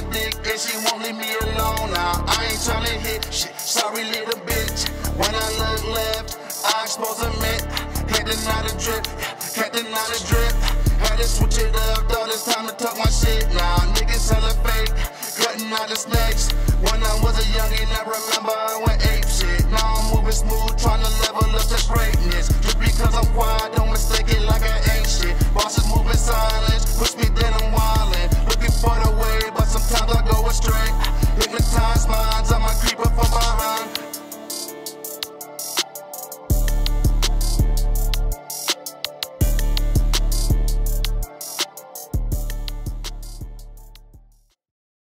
dick and she won't leave me alone. Now I ain't tryna hit shit, sorry little bitch. When I look left, I expose a myth. Had to not a drip, had to not a drip. Had to switch it up, though it's time to talk my shit. Now niggas hella fake, cutting out the snakes. When I was a youngin', I remember I went ape shit. Now I'm moving smooth, trying to level up to greatness. Just because I'm quiet, don't mistake it like I ain't shit. Bosses moving silence, push me then I'm wild.